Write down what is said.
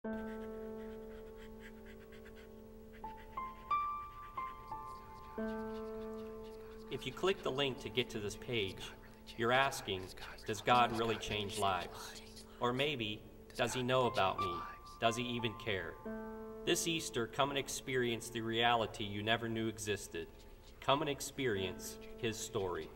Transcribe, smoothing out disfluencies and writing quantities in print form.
If you click the link to get to this page, you're asking, does God really change lives? Or maybe, does he know about me? Does he even care? This Easter, come and experience the reality you never knew existed. Come and experience his story.